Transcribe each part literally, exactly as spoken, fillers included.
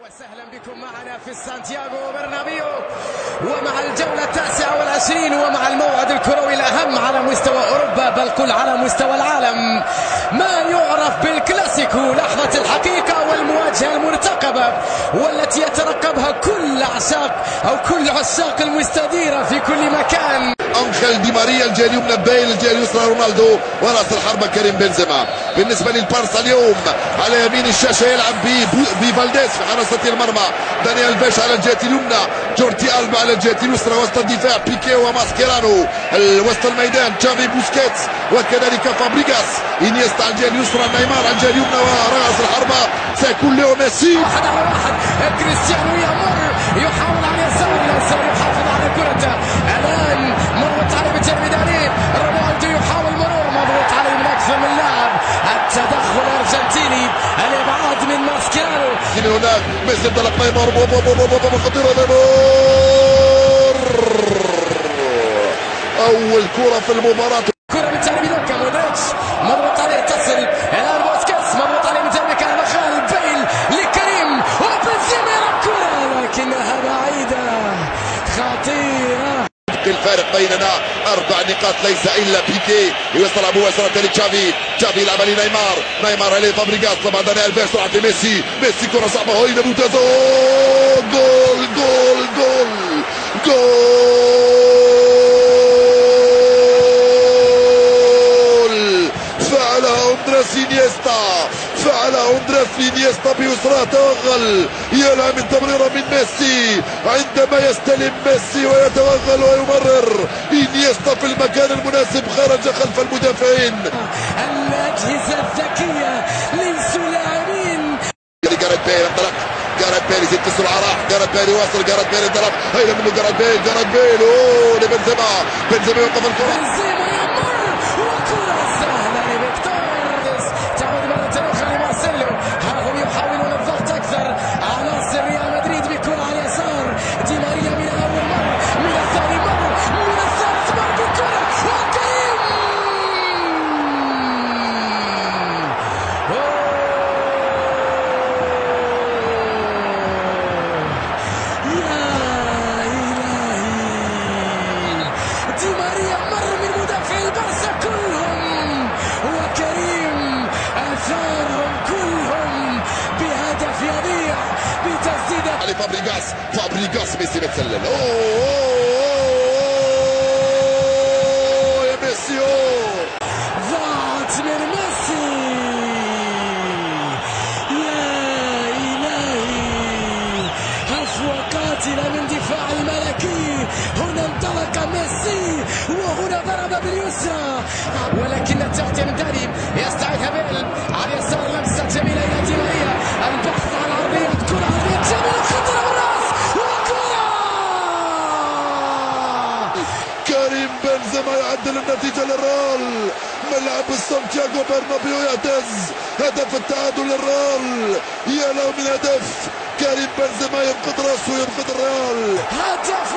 وسهلا بكم معنا في سانتياغو برنابيو ومع الجولة التاسعة والعشرين ومع الموعد الكروي الأهم على مستوى أوروبا بل كل على مستوى العالم، ما يعرف بالكلاسيكو، لحظة الحقيقة والمواجهة المرتقبة والتي يترقبها كل عشاق أو كل عشاق المستديرة في كل مكان. أنخيل دي ماريا الجهة اليمنى بيل، الجهة اليسرى رونالدو، ورأس الحربة كريم بنزيما. بالنسبة للبارسا اليوم على يمين الشاشة يلعب بفالديز في حراسة المرمى، دانيال فيش على الجهة اليمنى، جورتي ألبا على الجهة اليسرى، وسط الدفاع بيكي وماسكيرانو، وسط الميدان تشافي بوسكيتس وكذلك فابريغاس، إنيستا على الجهة اليسرى، نيمار على الجهة اليمنى، ورأس الحربة سيكون ليو ميسي. واحد على واحد، كريستيانو يمر يحاول على اليسار اليسار يحافظ على كرته، الآن مرت عليه بالترميداني، رونالدو يحاول مرور مضغوط عليه من أكثر من لاعب، التدخل الأرجنتيني، الإبعاد من ماسكيرانو. من هناك ميسي انطلق، نيمار خطيرة، نيمار أول كرة في المباراة، كرة من جانب لوكا مودريتش مضغوط عليه، تصل الآن بوسكيتس مضغوط عليه من جانب كارفاخال، بيل لكريم وبنزيما يلعب كرة لكنها بعيدة خطيرة. الفارق بيننا أربع نقاط، ليس إلا بيكي يوصل أبو يسرى لتشافي، تشافي يلعب لنيمار، نيمار عليه فابريغاس، طبعا دانيال فيش سرعة ميسي، ميسي كرة صعبة هايلة ممتازة، جول جول جول جول فعلها أندريس إنيستا، فعلها أندريس إنيستا بيسرى، توغل يلعب من تمريرة من ميسي، عندما يستلم ميسي ويتوغل ويمرر إنيستا في المكان المناسب، خرج خلف المدافعين. الأجهزة الذكية ليسوا لاعبين. جاريث بيل انطلق، جاريث بيل يزيد في السرعة، راح جاريث بيل يواصل، جاريث بيل انطلق، هيدا منه جاريث بيل، جاريث بيل اوه لبنزيما، بنزيما يوقف الكرة، بنزيما يمر وكرة سهلة لفيكتور، تعود مرة أخرى لمارسيلو، ها هم يحاولون الضغط أكثر على ريال مدريد بكرة على اليسار، دي ماريا من أول مرة، من الثاني مرة، من الثالث مرة بكرة وكريم دي ماريا مر من مدافع البارسا كلهم، وكريم أثارهم كلهم بهدف يضيع بتسديدة علي فابريغاس، فابريغاس ميسي بتسلل، اوه يا ميسي، اوه ضاعت من ميسي، يا إلهي، هفوة قاتلة من دفاع الملكي، هنا انطلق ميسي وهنا ضرب باليسرى، ولكن التغطية من داني يستعيدها بيل على اليسار، لمسة جميلة إلى دي ماريا، البحث عن عرضية، كرة عرضية جميلة خطرة بالراس وكرة كريم بنزيما يعدل النتيجة للريال، ملعب سانتياغو برنابيو يعتز، هدف التعادل للريال، يا له من هدف، كريم بنزيما ينقذ راسه وينقذ الريال، هدف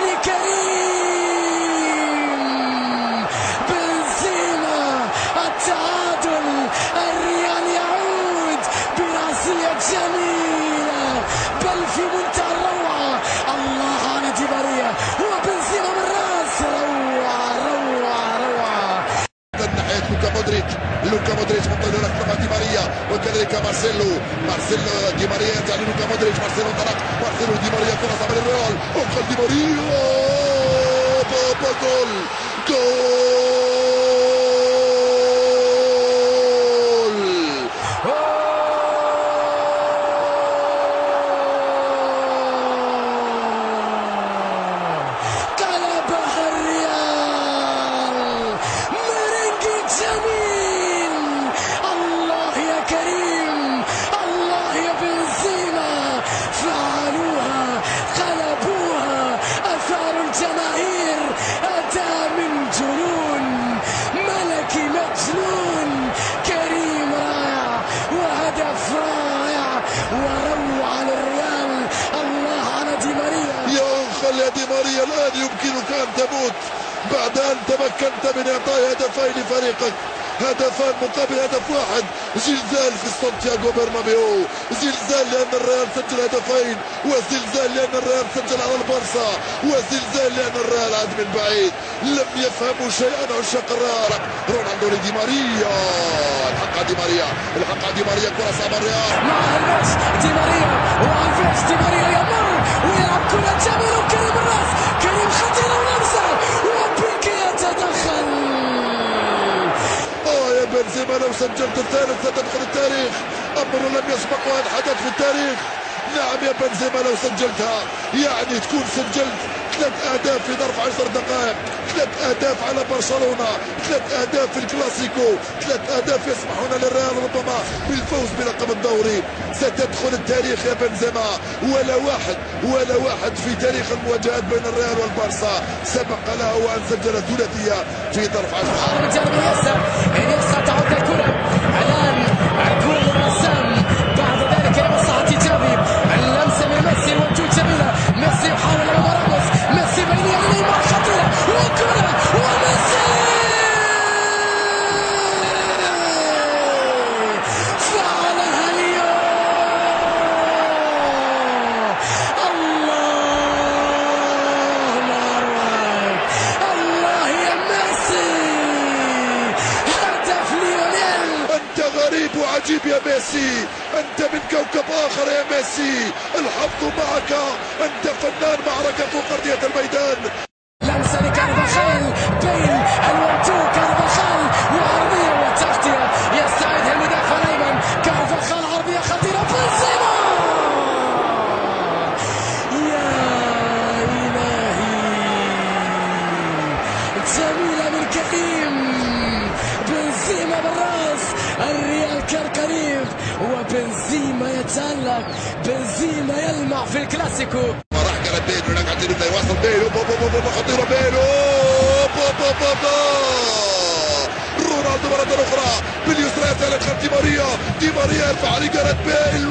لكريم بنزيما، التعادل، الريال يعود براسية جميلة بل في منتهى الروعة، الله على دي ماريا وبنزيما من راس، روعة روعة روعة. ناحية لوكا مودريتش، لوكا مودريتش منطلق لأكرم دي ماريا وكذلك مارسيلو، مارسيلو دي ماريا يرجع للوكا مودريتش، مارسيلو انطلق، مارسيلو دي ماريا كرة صعبة للريال، أنخيل دي ماريا بابا جول جول قلبها الريال، مرنجي جميل، الله يا كريم، الله يا بنزيما، فعلوها، قلبوها، أثاروا الجماهير، أتى من جنون، ملكي مجنون، كريم رائع وهدف رائع وروعة للريال، الله على دي ماريا. يا أنخيل يا دي ماريا، الآن يمكنك أن تموت بعد أن تمكنت من إعطاء هدفين لفريقك، هدفان مقابل هدف واحد. زلزال في سانتياغو برنابيو، زلزال لأن الريال سجل هدفين، وزلزال لأن الريال سجل على البارسا، وزلزال لأن الريال عاد من بعيد. لم يفهموا شيئا عشاق الريال. رونالدو لدي ماريا، الحق دي ماريا، الحق دي ماريا، كرة صعبة الريال مع الفيش دي ماريا، والفيش دي ماريا يمر ويلعب كرة جميلة وكريم الراس، كريم خطيرة ولمسة وبيكي يتدخل. اه يا بنزيما لو سجلت الثالث ستدخل التاريخ، امر لم يسبق وان حدث في التاريخ. نعم يا بنزيما لو سجلتها يعني تكون سجلت ثلاث اهداف في ظرف عشر دقائق، ثلاث اهداف على برشلونه، ثلاث اهداف في الكلاسيكو، ثلاث اهداف يسمحون للريال ربما بالفوز بلقب الدوري. ستدخل التاريخ يا بنزيما، ولا واحد ولا واحد في تاريخ المواجهات بين الريال والبارسا سبق له وان سجل ثلاثيه في ظرف عشر. من جانب ياسر، ياسر تعود الكرة الان، الكرة للرسام، بعد ذلك لمصلحة تشافي، اللمسة من ميسي والوجود جميلة، ميسي يحاول امام راموس، ميسي بين يديه مع خطيرة وكرة وميسي فعلها اليوم. الله مبارك، الله يا ميسي، هدف ليونيل. انت غريب وعجيب يا ميسي، انت من كوكب اخر يا ميسي، الحظ معك، انت فنان معركة فوق ارضية الميدان. لمسة لكارفاخال بين الوتو، كارفاخال وعرضية وتغطية يستعيدها المدافع الايمن، كارفاخال عرضية خطيرة، بنزيما يا الهي، جميلة من كريم، بنزيما بالراس، الريال كان قريب وبنزيما يتألق، بنزيما يلمع في الكلاسيكو. راح قرب بيل هناك عند يبدا يواصل بيل، خطيره بيل، رونالدو مرة أخرى باليسرى يتألق دي ماريا، دي ماريا يرفع على جاريث بيل،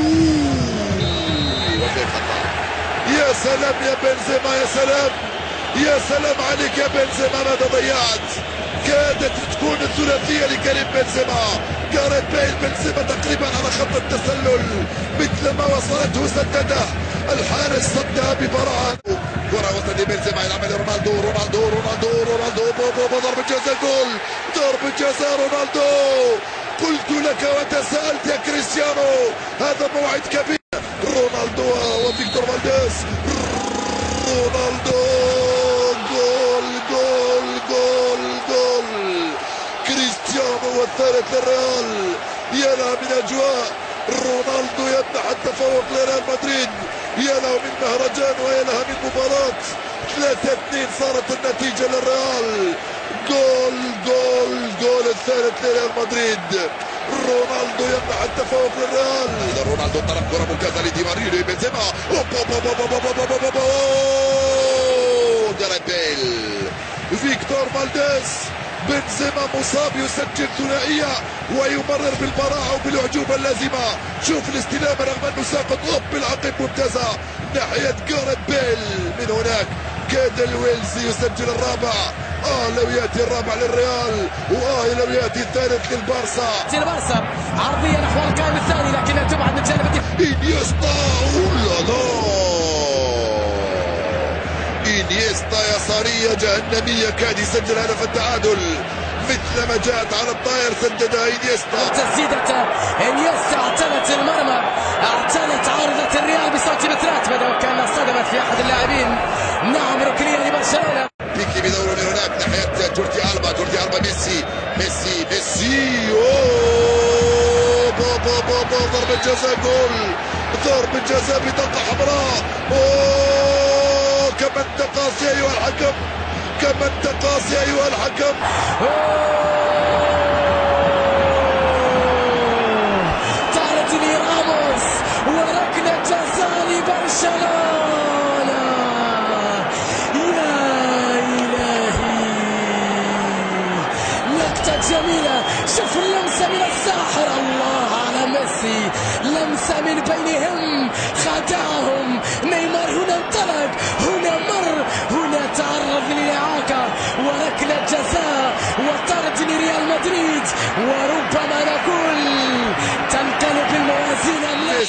يا سلام يا بنزيما، يا سلام يا سلام عليك يا بنزيما، ماذا ضيعت؟ كادت تكون الثلاثية لكريم بنزيما، جاريث بيل، بنزيما تقريبا على خط التسلل، مثل ما وصلته سدده، الحارس صدها ببراعة. كرة وسط بنزيما يلعب رونالدو، رونالدو رونالدو رونالدو ضربة جزاء، جول، ضربة جزاء رونالدو. قلت لك وتساءلت يا كريستيانو، هذا موعد كبير. رونالدو وفيكتور فالديز، رونالدو، جول جول جول جول، كريستيانو والثالث للريال. يا لها من اجواء، رونالدو يمنح التفوق لريال مدريد، يا له من مهرجان ويا لها من مباراة. ثلاثة اثنين صارت النتيجة للريال، جول جول جول الثالث لريال مدريد. رونالدو يمنح التفوق للريال. رونالدو طلب كرة ممتازة لدي ماريا لبنزيما، جاريث بيل، فيكتور فالديز، بنزيما مصاب يسجل ثنائية ويمرر بالبراعة وبالأعجوبة اللازمة. شوف الاستلامة رغم أنه ساقط أوب بالعقب ممتازة ناحية جاريث بيل. من هناك كاد الويلزي يسجل الرابع. اه لو ياتي الرابع للريال، واه لو ياتي الثالث للبارسا. البارسا عرضية نحو القائم الثاني لكنها تبعد من جانب انيستا، اولا لا، انيستا يسارية جهنمية كاد يسجل هدف التعادل، مثل ما جاءت على الطائر سددها انيستا. تسديدة انيستا اعتلت المرمى، اعتلت عارضة الريال بسنتيمترات، بدا وكانها صدمت في احد اللاعبين. نعم ركنية لبرشلونة. بيكي بدوره من هناك ناحية جوردي ألبا، جوردي ألبا، ميسي ميسي ميسي، اوه بابا بابا، ضربة جزاء، جول، ضربة جزاء بطاقة حمراء. اوه كما انت قاسي ايها الحكم، كما انت قاسي ايها الحكم. طارت لي راموس وركلة جزاء لبرشلونة. يا إلهي، لقطة جميلة، شوف اللمسة من الساحر، الله على ميسي، لمسة من بينهم خدعهم. نيمار هنا انطلق، هنا مر، هنا تعرض للإعاقة وركلة جزاء وطرد لريال مدريد.